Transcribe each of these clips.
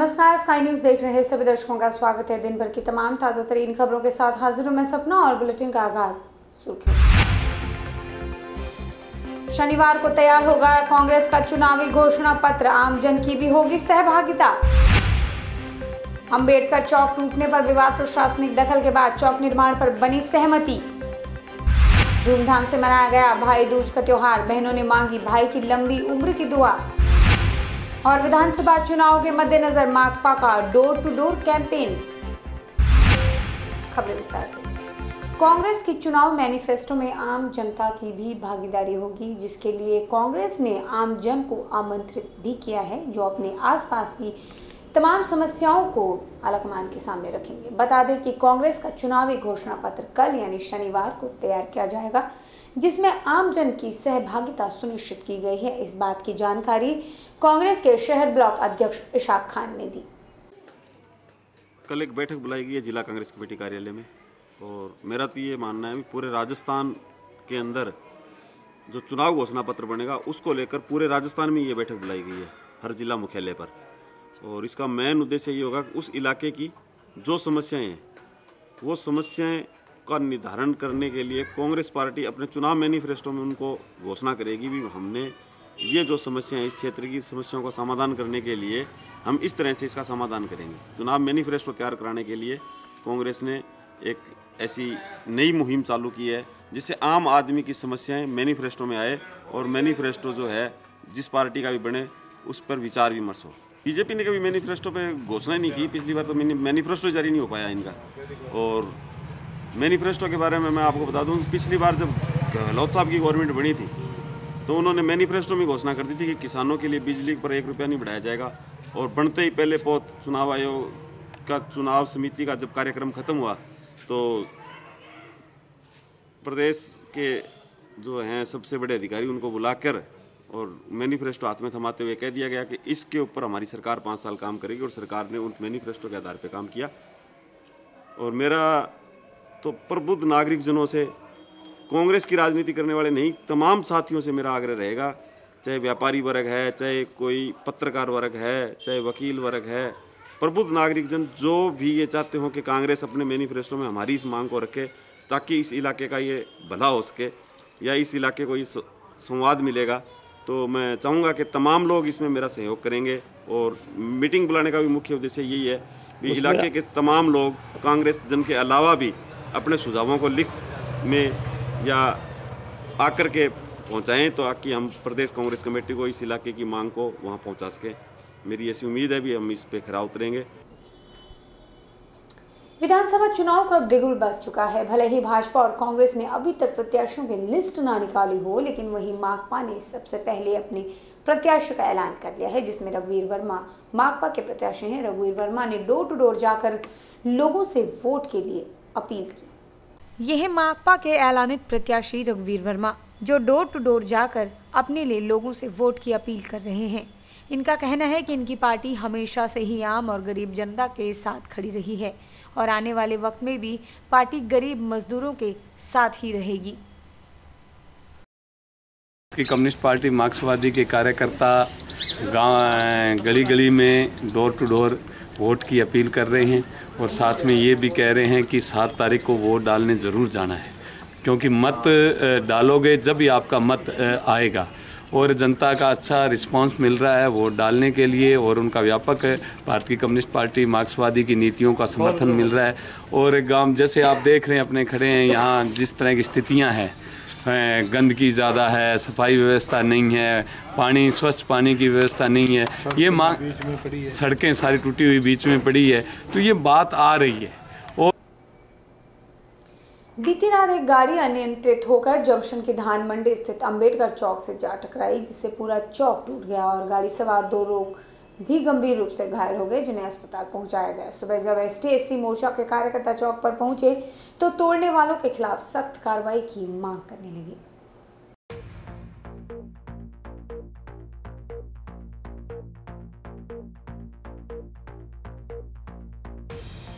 नमस्कार, sky news देख रहे सभी दर्शकों का स्वागत है। दिन भर की तमाम ताजा तरीन खबरों के साथ हाजिर हूं मैं सपना और बुलेटिन का आगाज सुर्खियों। शनिवार को तैयार होगा कांग्रेस का चुनावी घोषणा पत्र, आमजन की भी होगी सहभागिता। अंबेडकर चौक टूटने पर विवाद, प्रशासनिक दखल के बाद चौक निर्माण पर बनी सहमति। धूमधाम से मनाया गया भाई दूज का त्योहार, बहनों ने मांगी भाई की लंबी उम्र की दुआ। और विधानसभा चुनाव के मद्देनजर माकपा का डोर टू डोर कैंपेन। खबरें विस्तार से। कांग्रेस की चुनाव मैनिफेस्टो में आम जनता की भी भागीदारी होगी, जिसके लिए कांग्रेस ने आम जन को आमंत्रित भी किया है, जो अपने आसपास की तमाम समस्याओं को आलाकमान के सामने रखेंगे। बता दें कि कांग्रेस का चुनावी घोषणा पत्र कल यानी शनिवार को तैयार किया जाएगा, जिसमें आम जन की सहभागिता सुनिश्चित की गई है। इस बात की जानकारी कांग्रेस के शहर ब्लॉक अध्यक्ष इशाक खान ने दी। कल एक बैठक बुलाई गई है जिला कांग्रेस कमेटी कार्यालय में, और मेरा तो ये मानना है कि पूरे राजस्थान के अंदर जो चुनाव घोषणा पत्र बनेगा उसको लेकर पूरे राजस्थान में ये बैठक बुलाई गई है, हर जिला मुख्यालय पर। और इसका मेन उद्देश्य ये होगा कि उस इलाके की जो समस्याएं हैं वो समस्याएं का निर्धारण करने के लिए कांग्रेस पार्टी अपने चुनाव मैनिफेस्टो में उनको घोषणा करेगी भी हमने ये जो समस्याएं हैं, इस क्षेत्र की समस्याओं का समाधान करने के लिए हम इस तरह से इसका समाधान करेंगे। चुनाव मैनिफेस्टो तैयार कराने के लिए कांग्रेस ने एक ऐसी नई मुहिम चालू की है जिससे आम आदमी की समस्याएं मैनिफेस्टो में आए, और मैनिफेस्टो जो है जिस पार्टी का भी बने उस पर विचार विमर्श हो। बीजेपी ने कभी मैनिफेस्टो पे घोषणा ही नहीं की, पिछली बार तो मैनिफेस्टो जारी नहीं हो पाया इनका। और मैनिफेस्टो के बारे में मैं आपको बता दूं, पिछली बार जब गहलोत साहब की गवर्नमेंट बनी थी तो उन्होंने मैनिफेस्टो में घोषणा कर दी थी कि किसानों के लिए बिजली पर 1 रुपया नहीं बढ़ाया जाएगा। और बनते ही पहले पोत चुनाव आयोग का चुनाव समिति का जब कार्यक्रम खत्म हुआ तो प्रदेश के जो हैं सबसे बड़े अधिकारी उनको बुलाकर और मैनिफेस्टो हाथ में थमाते हुए कह दिया गया कि इसके ऊपर हमारी सरकार 5 साल काम करेगी। और सरकार ने उन मैनिफेस्टो के आधार पर काम किया। और मेरा तो प्रबुद्ध नागरिक जनों से, कांग्रेस की राजनीति करने वाले नहीं, तमाम साथियों से मेरा आग्रह रहेगा, चाहे व्यापारी वर्ग है, चाहे कोई पत्रकार वर्ग है, चाहे वकील वर्ग है, प्रबुद्ध नागरिक जन जो भी ये चाहते हो कि कांग्रेस अपने मैनिफेस्टो में हमारी इस मांग को रखे ताकि इस इलाके का ये भला हो सके या इस इलाके को इस संवाद मिलेगा, तो मैं चाहूँगा कि तमाम लोग इसमें मेरा सहयोग करेंगे। और मीटिंग बुलाने का भी मुख्य उद्देश्य यही है कि इलाके के तमाम लोग कांग्रेस जन के अलावा भी अपने सुझावों को लिखत में या आकर के पहुंचाएं, तो ताकि हम प्रदेश कांग्रेस कमेटी को इस इलाके की मांग को वहां पहुंचा सकें। मेरी ऐसी उम्मीद है भी हम इस पे खरा उतरेंगे। विधानसभा चुनाव का बिगुल बज चुका है। भले ही भाजपा और कांग्रेस ने अभी तक प्रत्याशियों की लिस्ट ना निकाली हो, लेकिन वहीं माकपा ने सबसे पहले अपने प्रत्याशी का ऐलान कर लिया है, जिसमें रघुवीर वर्मा माकपा के प्रत्याशी हैं। रघुवीर वर्मा ने डोर टू डोर जाकर लोगों से वोट के लिए अपील की। यह है माकपा के ऐलानित प्रत्याशी रघुवीर वर्मा, जो डोर टू डोर जाकर अपने लिए लोगों से वोट की अपील कर रहे हैं। इनका कहना है कि इनकी पार्टी हमेशा से ही आम और गरीब जनता के साथ खड़ी रही है और आने वाले वक्त में भी पार्टी गरीब मजदूरों के साथ ही रहेगी। कम्युनिस्ट पार्टी मार्क्सवादी के कार्यकर्ता गांव गली गली में डोर टू डोर वोट की अपील कर रहे हैं, और साथ में ये भी कह रहे हैं कि 7 तारीख को वोट डालने ज़रूर जाना है, क्योंकि मत डालोगे जब ही आपका मत आएगा। और जनता का अच्छा रिस्पांस मिल रहा है वोट डालने के लिए, और उनका व्यापक भारतीय कम्युनिस्ट पार्टी मार्क्सवादी की नीतियों का समर्थन मिल रहा है। और गांव जैसे आप देख रहे हैं अपने खड़े हैं, यहाँ जिस तरह की स्थितियाँ हैं, गंदगी ज़्यादा है, सफाई व्यवस्था नहीं है, पानी स्वच्छ पानी की व्यवस्था नहीं है, ये मांग, सड़कें सारी टूटी हुई बीच में पड़ी है, तो ये बात आ रही है। और बीती रात एक गाड़ी अनियंत्रित होकर जंक्शन की धान मंडी स्थित अंबेडकर चौक से जा टकराई, जिससे पूरा चौक टूट गया और गाड़ी सवार 2 लोग भी गंभीर रूप से घायल हो गए, जिन्हें अस्पताल पहुंचाया गया। सुबह जब ST/SC मोर्चा के कार्यकर्ता चौक पर पहुंचे तो तोड़ने वालों के खिलाफ सख्त कार्रवाई की मांग करने लगे।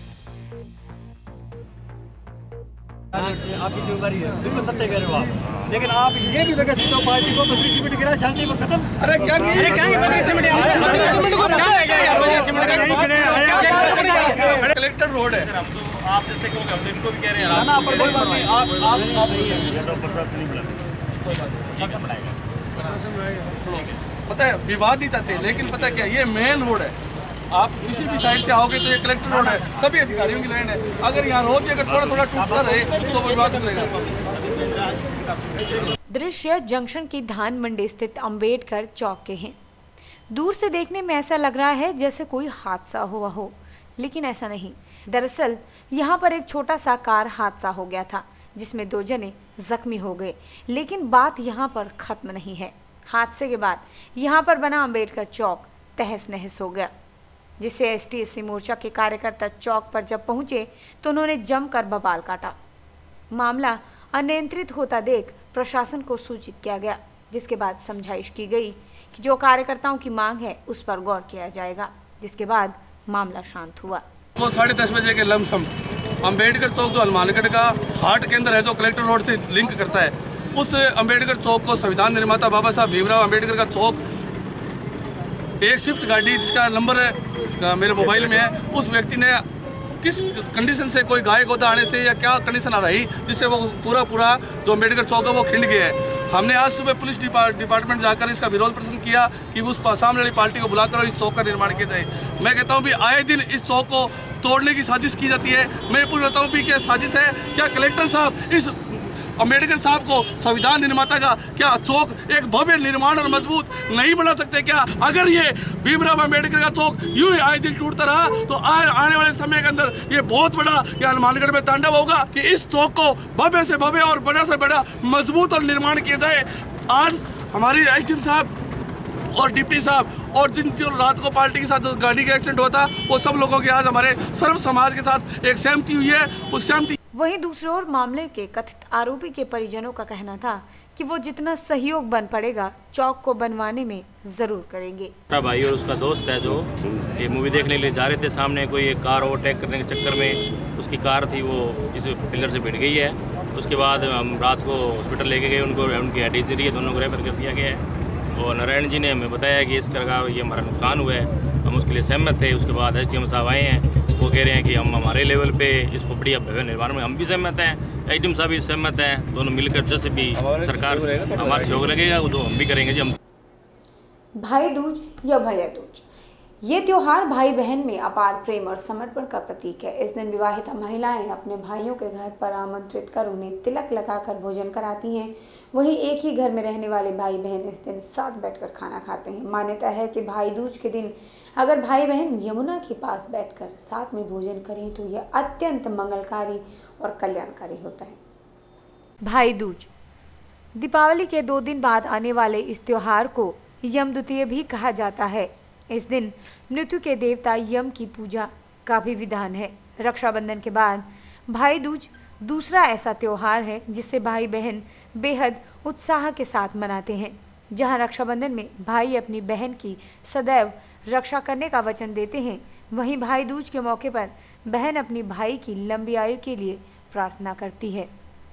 आपकी जिम्मेदारी है, बिल्कुल सत्य कह रहे हो आप। लेकिन आप ये भी लगा सकते हो पार्टी को 25 सीमेंट गिरा शांति पर खत्म। अरे क्या 25 सीमेंट को क्या है क्या यार 25 सीमेंट का कलेक्टर रोड है। आप जैसे कहोगे हम इनको भी कह रहे हैं ना, कोई बात नहीं, आप प्रशासन नहीं बुलाएगा, पता है विवाद नहीं चाहते, लेकिन पता है क्या ये मेन रोड है। आप किसी भी साइड से आओगे तो ये कलेक्टर रोड है, सभी अधिकारियों की लाइन है। अगर यहाँ रोड अगर थोड़ा थोड़ा टूटता रहे तो विवाद मिलेगा। दृश्य जंक्शन की धान मंडी स्थित अंबेडकर चौक के हैं। दूर से देखने में ऐसा लग रहा है जैसे कोई हादसा हुआ हो, लेकिन ऐसा नहीं। दरअसल यहाँ पर एक छोटा सा कार हादसा हो गया था जिसमें 2 जने जख्मी हो गए, लेकिन बात यहाँ पर खत्म नहीं है। हादसे के बाद यहाँ पर बना अंबेडकर चौक तहस नहस हो गया, जिससे एसटी-एससी मोर्चा के कार्यकर्ता चौक पर जब पहुंचे तो उन्होंने जमकर बवाल काटा। मामला अनियंत्रित होता देख प्रशासन को सूचित किया गया, जिसके बाद समझाइश की गई कि जो कार्यकर्ताओं की मांग है उस पर गौर किया जाएगा, जिसके बाद मामला शांत हुआ। तो 10:30 बजे के लमसम अंबेडकर चौक जो हनुमानगढ़ का हार्ट केंद्र है, जो कलेक्टर रोड से लिंक करता है, उस अंबेडकर चौक को संविधान निर्माता बाबा साहब भीमराव अंबेडकर का चौक एक स्विफ्ट गाड़ी जिसका नंबर मेरे मोबाइल में है, उस व्यक्ति ने किस कंडीशन से कोई गाय गोदा आने से या क्या कंडीशन आ रही जिससे वो पूरा जो अंबेडकर चौक है वो खिंड गया है। हमने आज सुबह पुलिस डिपार्टमेंट जाकर इसका विरोध प्रदर्शन किया कि उस सामने वाली पार्टी को बुलाकर इस चौक का निर्माण किया जाए। मैं कहता हूँ भी आए दिन इस चौक को तोड़ने की साजिश की जाती है। मैं पूछता हूँ भी क्या साजिश है? क्या कलेक्टर साहब इस अंबेडकर साहब को संविधान निर्माता का क्या चौक एक भव्य निर्माण और मजबूत नहीं बना सकते क्या? अगर ये भीमराव अंबेडकर का चौक यूं ही आए दिन टूटता रहा तो आने वाले समय के अंदर ये बहुत बड़ा ये हनुमानगढ़ में तांडव होगा कि इस चौक को भव्य से भव्य और बड़ा से बड़ा मजबूत और निर्माण किया जाए। आज हमारी एसडीएम साहब और डिप्टी साहब और जिन रात को पार्टी के साथ जो गाड़ी का एक्सीडेंट हुआ था वो सब लोगों की आज हमारे सर्व समाज के साथ एक सहमति हुई है। उस सहमति वहीं दूसरी ओर मामले के कथित आरोपी के परिजनों का कहना था कि वो जितना सहयोग बन पड़ेगा चौक को बनवाने में जरूर करेंगे। मेरा भाई और उसका दोस्त है जो ये मूवी देखने के लिए जा रहे थे, सामने कोई एक कार ओवरटेक करने के चक्कर में उसकी कार थी वो इस पिलर से भिड़ गई है। उसके बाद हम रात को हॉस्पिटल लेके गए, उनकी हेड इंजरी है, दोनों को रेफर कर दिया गया है। और नारायण जी ने हमें बताया कि इस तरह का ये हमारा नुकसान हुआ है, हम उसके लिए सहमत थे। उसके बाद एसडीएम साहब आए हैं, वो कह रहे हैं कि हम हमारे लेवल पे इसको बढ़िया भव्य निर्माण में हम भी सहमत हैं, एसडीएम साहब भी सहमत हैं। दोनों मिलकर जैसे भी सरकार हमारा सहयोग लगेगा वो तो हम भी करेंगे जी। हम भाई दूज या भैया दूज, ये त्योहार भाई बहन में अपार प्रेम और समर्पण का प्रतीक है। इस दिन विवाहिता महिलाएं अपने भाइयों के घर पर आमंत्रित कर उन्हें तिलक लगाकर भोजन कराती हैं। वहीं एक ही घर में रहने वाले भाई बहन इस दिन साथ बैठकर खाना खाते हैं। मान्यता है कि भाई दूज के दिन अगर भाई बहन यमुना के पास बैठकर साथ में भोजन करें तो यह अत्यंत मंगलकारी और कल्याणकारी होता है। भाई दूज दीपावली के 2 दिन बाद आने वाले इस त्योहार को यम द्वितीय भी कहा जाता है। इस दिन मृत्यु के देवता यम की पूजा का भी विधान है। रक्षाबंधन के बाद भाई दूज दूसरा ऐसा त्योहार है जिसे भाई बहन बेहद उत्साह के साथ मनाते हैं। जहां रक्षाबंधन में भाई अपनी बहन की सदैव रक्षा करने का वचन देते हैं, वहीं भाई दूज के मौके पर बहन अपनी भाई की लंबी आयु के लिए प्रार्थना करती है।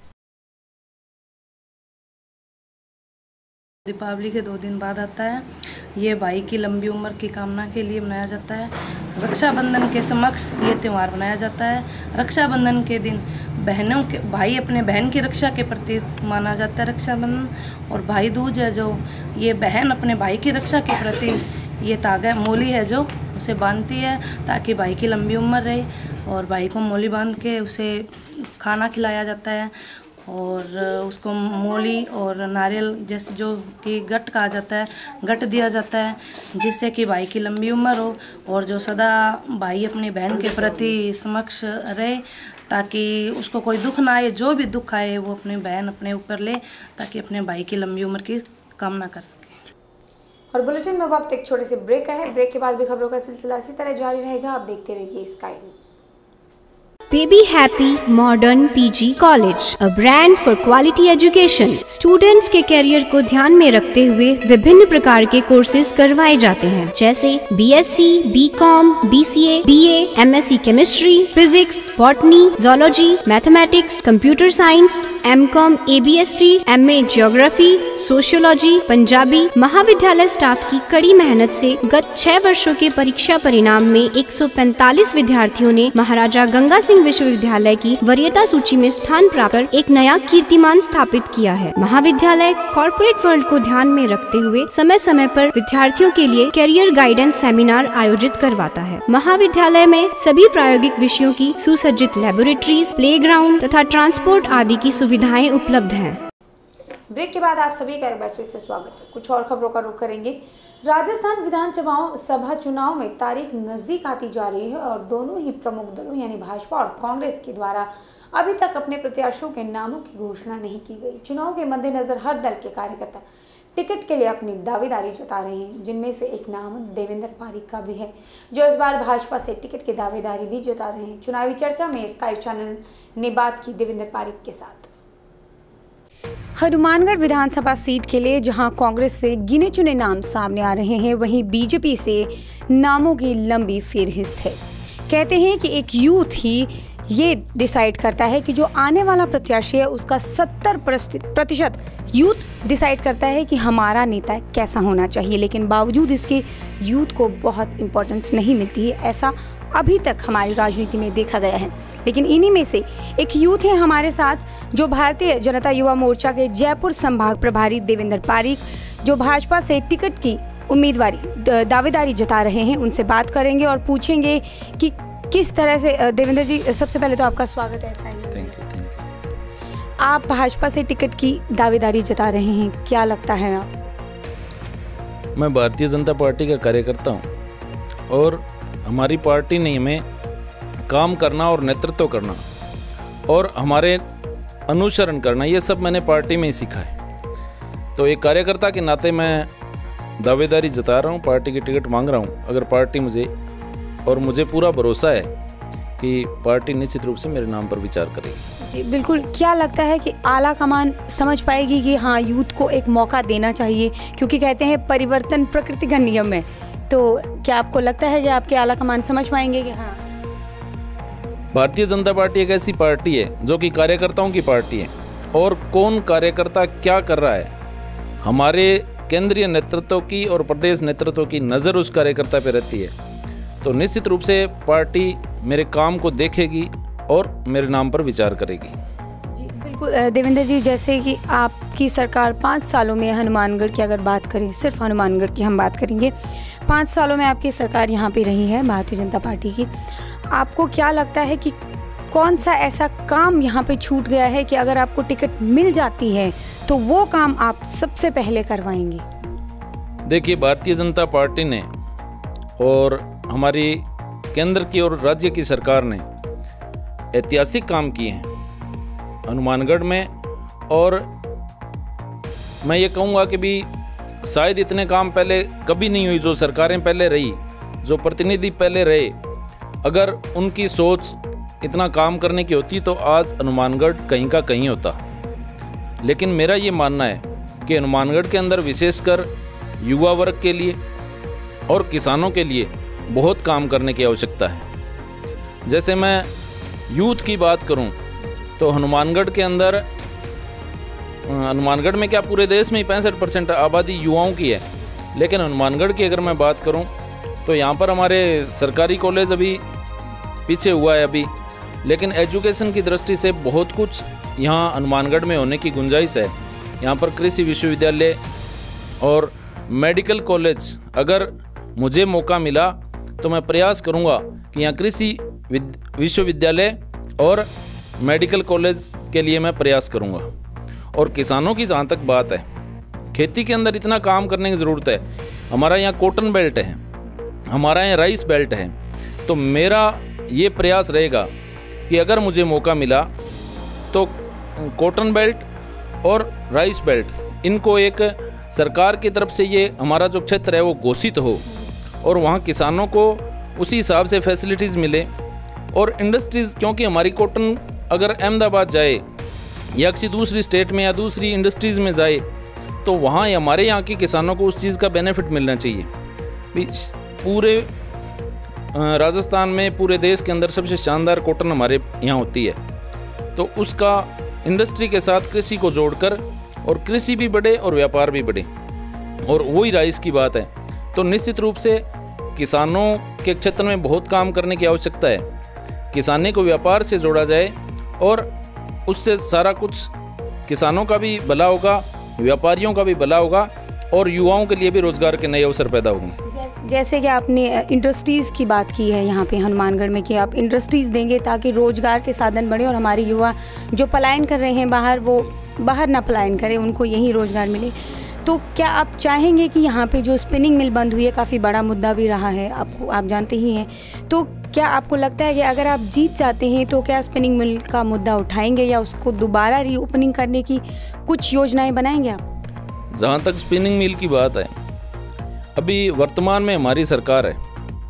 दीपावली के 2 दिन बाद आता है। ये भाई की लंबी उम्र की कामना के लिए मनाया जाता है। रक्षाबंधन के समक्ष ये त्यौहार मनाया जाता है। रक्षाबंधन के दिन भाई अपने बहन की रक्षा के प्रति माना जाता है रक्षाबंधन। और भाई दूज है जो ये बहन अपने भाई की रक्षा के प्रति ये तागा मोली है जो उसे बांधती है ताकि भाई की लंबी उम्र रहे। और भाई को मोली बांध के उसे खाना खिलाया जाता है और उसको मोली और नारियल जैसे जो कि गट कहा जाता है, गट दिया जाता है जिससे कि भाई की लंबी उम्र हो और जो सदा भाई अपनी बहन के प्रति समक्ष रहे ताकि उसको कोई दुख ना आए। जो भी दुख आए वो अपनी बहन अपने ऊपर ले ताकि अपने भाई की लंबी उम्र की कामना कर सके। और बुलेटिन में वक्त एक छोटे से ब्रेक का है। ब्रेक के बाद भी खबरों का सिलसिला इसी तरह जारी रहेगा। आप देखते रहिए Sky News. Baby Happy Modern PG College, a brand for quality education. Students के कैरियर को ध्यान में रखते हुए विभिन्न प्रकार के कोर्सेज करवाए जाते हैं, जैसे BSc, BCom, BCA, BA, MSc Chemistry, Physics, Botany, Zoology, Mathematics, Computer Science, MCom, ABST, MA Geography, Sociology, Punjabi. महाविद्यालय स्टाफ की कड़ी मेहनत से गत 6 वर्षों के परीक्षा परिणाम में 145 विद्यार्थियों ने महाराजा गंगा सिंह विश्वविद्यालय की वरीयता सूची में स्थान प्राप्त कर एक नया कीर्तिमान स्थापित किया है। महाविद्यालय कॉर्पोरेट वर्ल्ड को ध्यान में रखते हुए समय समय पर विद्यार्थियों के लिए कैरियर गाइडेंस सेमिनार आयोजित करवाता है। महाविद्यालय में सभी प्रायोगिक विषयों की सुसज्जित लेबोरेटरीज, प्लेग्राउंड तथा ट्रांसपोर्ट आदि की सुविधाएं उपलब्ध हैं। ब्रेक के बाद आप सभी का एक बार फिर से स्वागत है। कुछ और खबरों का रुख करेंगे। राजस्थान विधानसभा चुनाव में तारीख नजदीक आती जा रही है और दोनों ही प्रमुख दलों यानी भाजपा और कांग्रेस के द्वारा अभी तक अपने प्रत्याशियों के नामों की घोषणा नहीं की गई। चुनाव के मद्देनजर हर दल के कार्यकर्ता टिकट के लिए अपनी दावेदारी जता रहे हैं, जिनमें से एक नाम देवेंद्र पारीक का भी है, जो इस बार भाजपा से टिकट की दावेदारी भी जता रहे हैं। चुनावी चर्चा में स्काई चैनल ने बात की देवेंद्र पारीक के साथ। हनुमानगढ़ विधानसभा सीट के लिए जहां कांग्रेस से गिने चुने नाम सामने आ रहे हैं, वहीं बीजेपी से नामों की लंबी फेरहिस्त है। कहते हैं कि एक यूथ ही ये डिसाइड करता है कि जो आने वाला प्रत्याशी है उसका 70% यूथ डिसाइड करता है कि हमारा नेता कैसा होना चाहिए, लेकिन बावजूद इसके यूथ को बहुत इम्पोर्टेंस नहीं मिलती है। ऐसा अभी तक हमारी राजनीति में देखा गया है। लेकिन इन्हीं में से एक यूथ है हमारे साथ, जो भारतीय जनता युवा मोर्चा के जयपुर संभाग प्रभारी देवेंद्र पारीक, जो भाजपा से टिकट की उम्मीदवारी दावेदारी जता रहे हैं। उनसे बात करेंगे और पूछेंगे कि किस तरह से। देवेंद्र जी, सबसे पहले तो आपका स्वागत है। Thank you. आप भाजपा से टिकट की दावेदारी जता रहे हैं, क्या लगता है आप? मैं भारतीय जनता पार्टी का कार्यकर्ता हूँ और हमारी पार्टी ने हमें काम करना और नेतृत्व करना और हमारे अनुसरण करना, ये सब मैंने पार्टी में ही सीखा है। तो एक कार्यकर्ता के नाते मैं दावेदारी जता रहा हूँ, पार्टी की टिकट मांग रहा हूँ। अगर पार्टी मुझे पूरा भरोसा है कि पार्टी निश्चित रूप से मेरे नाम पर विचार करेगी। जी बिल्कुल। क्या लगता है कि आला कमान समझ पाएगी कि हाँ, यूथ को एक मौका देना चाहिए, क्योंकि कहते हैं परिवर्तन प्रकृति का नियम है। तो क्या आपको लगता है कि आपके आला कमान समझ पाएंगे कि हाँ? भारतीय जनता पार्टी एक ऐसी पार्टी है जो कि कार्यकर्ताओं की पार्टी है, और कौन कार्यकर्ता क्या कर रहा है, हमारे केंद्रीय नेतृत्व की और प्रदेश नेतृत्व की नज़र उस कार्यकर्ता पे रहती है। तो निश्चित रूप से पार्टी मेरे काम को देखेगी और मेरे नाम पर विचार करेगी। जी बिल्कुल। देवेंद्र जी, जैसे कि आपकी सरकार 5 सालों में हनुमानगढ़ की अगर बात करें, सिर्फ हनुमानगढ़ की हम बात करेंगे, 5 सालों में आपकी सरकार यहाँ पे रही है भारतीय जनता पार्टी की। आपको क्या लगता है कि कौन सा ऐसा काम यहाँ पे छूट गया है कि अगर आपको टिकट मिल जाती है तो वो काम आप सबसे पहले करवाएंगे? देखिए, भारतीय जनता पार्टी ने और हमारी केंद्र की और राज्य की सरकार ने ऐतिहासिक काम किए हैं हनुमानगढ़ में, और मैं ये कहूँगा कि भी शायद इतने काम पहले कभी नहीं हुई। जो सरकारें पहले रही, जो प्रतिनिधि पहले रहे, अगर उनकी सोच इतना काम करने की होती तो आज हनुमानगढ़ कहीं का कहीं होता। लेकिन मेरा ये मानना है कि हनुमानगढ़ के अंदर विशेषकर युवा वर्ग के लिए और किसानों के लिए बहुत काम करने की आवश्यकता है। जैसे मैं यूथ की बात करूं तो हनुमानगढ़ के अंदर, हनुमानगढ़ में क्या पूरे देश में ही 65% आबादी युवाओं की है, लेकिन हनुमानगढ़ की अगर मैं बात करूं तो यहाँ पर हमारे सरकारी कॉलेज अभी पीछे हुआ है अभी, लेकिन एजुकेशन की दृष्टि से बहुत कुछ यहाँ हनुमानगढ़ में होने की गुंजाइश है। यहाँ पर कृषि विश्वविद्यालय और मेडिकल कॉलेज, अगर मुझे मौका मिला तो मैं प्रयास करूँगा कि यहाँ कृषि विश्वविद्यालय और मेडिकल कॉलेज के लिए मैं प्रयास करूँगा। और किसानों की जहाँ तक बात है, खेती के अंदर इतना काम करने की ज़रूरत है। हमारा यहाँ कॉटन बेल्ट है, हमारा यहाँ राइस बेल्ट है। तो मेरा ये प्रयास रहेगा कि अगर मुझे मौका मिला तो कॉटन बेल्ट और राइस बेल्ट, इनको एक सरकार की तरफ से ये हमारा जो क्षेत्र है वो घोषित हो और वहाँ किसानों को उसी हिसाब से फैसिलिटीज़ मिले और इंडस्ट्रीज़, क्योंकि हमारी कॉटन अगर अहमदाबाद जाए या किसी दूसरी स्टेट में या दूसरी इंडस्ट्रीज़ में जाए तो वहाँ हमारे यहाँ के किसानों को उस चीज़ का बेनिफिट मिलना चाहिए। पूरे राजस्थान में, पूरे देश के अंदर सबसे शानदार कॉटन हमारे यहाँ होती है, तो उसका इंडस्ट्री के साथ कृषि को जोड़कर, और कृषि भी बढ़े और व्यापार भी बढ़े, और वही राइस की बात है। तो निश्चित रूप से किसानों के क्षेत्र में बहुत काम करने की आवश्यकता है। किसानी को व्यापार से जोड़ा जाए और उससे सारा कुछ किसानों का भी भला होगा, व्यापारियों का भी भला होगा, और युवाओं के लिए भी रोजगार के नए अवसर पैदा होंगे। जैसे कि आपने इंडस्ट्रीज़ की बात की है यहाँ पे हनुमानगढ़ में, कि आप इंडस्ट्रीज़ देंगे ताकि रोजगार के साधन बढ़े और हमारे युवा जो पलायन कर रहे हैं बाहर, वो बाहर ना पलायन करें, उनको यहीं रोजगार मिले। तो क्या आप चाहेंगे कि यहाँ पे जो स्पिनिंग मिल बंद हुई है, काफ़ी बड़ा मुद्दा भी रहा है, आप जानते ही हैं, तो क्या आपको लगता है कि अगर आप जीत जाते हैं तो क्या स्पिनिंग मिल का मुद्दा उठाएंगे या उसको दोबारा रीओपनिंग करने की कुछ योजनाएं बनाएंगे आप? जहाँ तक स्पिनिंग मिल की बात है, अभी वर्तमान में हमारी सरकार है,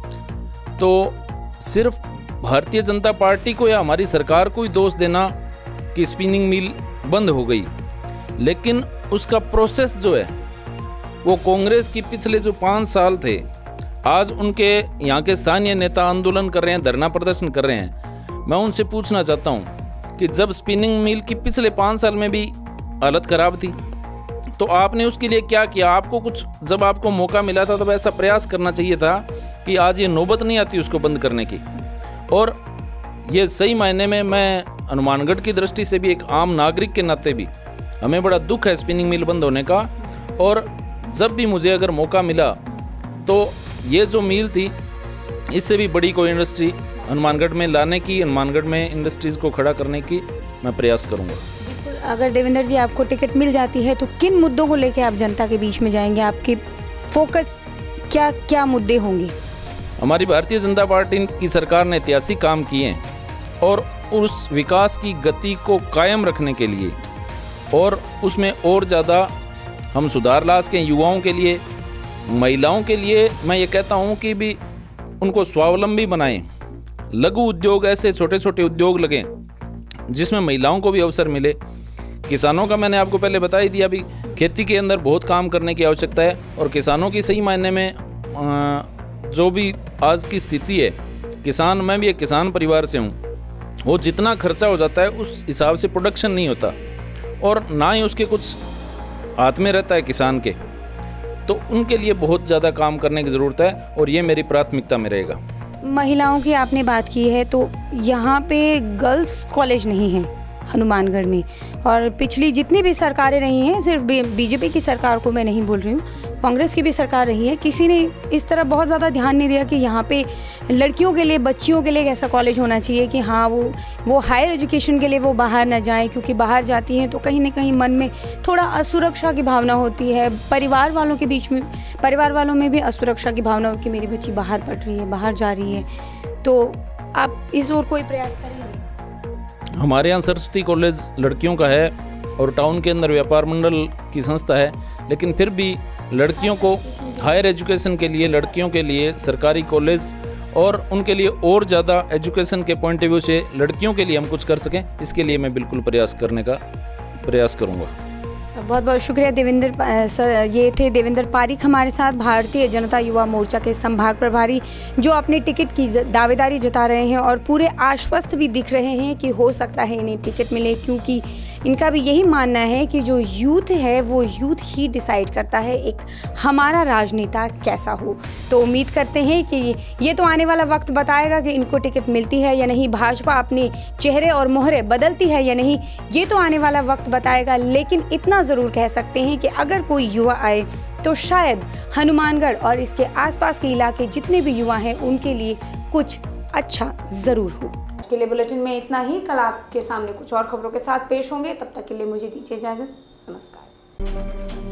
तो सिर्फ भारतीय जनता पार्टी को या हमारी सरकार को ही दोष देना कि स्पिनिंग मिल बंद हो गई, लेकिन उसका प्रोसेस जो है वो कांग्रेस की पिछले जो 5 साल थे, आज उनके यहाँ के स्थानीय नेता आंदोलन कर रहे हैं, धरना प्रदर्शन कर रहे हैं। मैं उनसे पूछना चाहता हूँ कि जब स्पिनिंग मिल की पिछले 5 साल में भी हालत ख़राब थी, तो आपने उसके लिए क्या किया? आपको कुछ, जब आपको मौका मिला था तब ऐसा प्रयास करना चाहिए था कि आज ये नौबत नहीं आती उसको बंद करने की। और ये सही मायने में मैं हनुमानगढ़ की दृष्टि से भी, एक आम नागरिक के नाते भी, हमें बड़ा दुख है स्पिनिंग मिल बंद होने का। और जब भी मुझे अगर मौका मिला तो ये जो मिल थी, इससे भी बड़ी कोई इंडस्ट्री हनुमानगढ़ में लाने की, हनुमानगढ़ में इंडस्ट्रीज़ को खड़ा करने की मैं प्रयास करूँगा। अगर देवेंद्र जी आपको टिकट मिल जाती है तो किन मुद्दों को लेकर आप जनता के बीच में जाएंगे? आपके फोकस क्या क्या मुद्दे होंगे? हमारी भारतीय जनता पार्टी की सरकार ने ऐतिहासिक काम किए हैं, और उस विकास की गति को कायम रखने के लिए और उसमें और ज़्यादा हम सुधार ला सकें। युवाओं के लिए, महिलाओं के लिए मैं ये कहता हूँ कि भी उनको स्वावलंबी बनाएं। लघु उद्योग, ऐसे छोटे छोटे उद्योग लगें जिसमें महिलाओं को भी अवसर मिले। किसानों का मैंने आपको पहले बता ही दिया, अभी खेती के अंदर बहुत काम करने की आवश्यकता है, और किसानों की सही मायने में जो भी आज की स्थिति है, किसान, मैं भी एक किसान परिवार से हूँ, वो जितना खर्चा हो जाता है उस हिसाब से प्रोडक्शन नहीं होता, और ना ही उसके कुछ हाथ में रहता है किसान के। तो उनके लिए बहुत ज़्यादा काम करने की ज़रूरत है, और ये मेरी प्राथमिकता में रहेगा। महिलाओं की आपने बात की है, तो यहाँ पे गर्ल्स कॉलेज नहीं है हनुमानगढ़ में, और पिछली जितनी भी सरकारें रही हैं, सिर्फ बीजेपी की सरकार को मैं नहीं बोल रही हूँ, कांग्रेस की भी सरकार रही है, किसी ने इस तरह बहुत ज़्यादा ध्यान नहीं दिया कि यहाँ पे लड़कियों के लिए, बच्चियों के लिए ऐसा कॉलेज होना चाहिए कि हाँ वो हायर एजुकेशन के लिए वो बाहर ना जाएं, क्योंकि बाहर जाती हैं तो कहीं ना कहीं मन में थोड़ा असुरक्षा की भावना होती है। परिवार वालों के बीच में, परिवार वालों में भी असुरक्षा की भावना हो कि मेरी बच्ची बाहर पढ़ रही है, बाहर जा रही है। तो आप इस ओर कोई प्रयास करेंगे? हमारे यहाँ सरस्वती कॉलेज लड़कियों का है, और टाउन के अंदर व्यापार मंडल की संस्था है, लेकिन फिर भी लड़कियों को हायर एजुकेशन के लिए, लड़कियों के लिए सरकारी कॉलेज, और उनके लिए और ज़्यादा एजुकेशन के पॉइंट ऑफ व्यू से लड़कियों के लिए हम कुछ कर सकें, इसके लिए मैं बिल्कुल प्रयास करने का प्रयास करूँगा। बहुत बहुत शुक्रिया देवेंद्र सर। ये थे देवेंद्र पारीख हमारे साथ, भारतीय जनता युवा मोर्चा के संभाग प्रभारी, जो अपने टिकट की दावेदारी जता रहे हैं और पूरे आश्वस्त भी दिख रहे हैं कि हो सकता है इन्हें टिकट मिले, क्योंकि इनका भी यही मानना है कि जो यूथ है वो यूथ ही डिसाइड करता है एक हमारा राजनेता कैसा हो। तो उम्मीद करते हैं कि ये तो आने वाला वक्त बताएगा कि इनको टिकट मिलती है या नहीं, भाजपा अपने चेहरे और मोहरे बदलती है या नहीं, ये तो आने वाला वक्त बताएगा। लेकिन इतना ज़रूर कह सकते हैं कि अगर कोई युवा आए तो शायद हनुमानगढ़ और इसके आसपास के इलाके जितने भी युवा हैं उनके लिए कुछ अच्छा ज़रूर हो। के लिए बुलेटिन में इतना ही। कल आपके सामने कुछ और खबरों के साथ पेश होंगे, तब तक के लिए मुझे दीजिए इजाज़त। नमस्कार।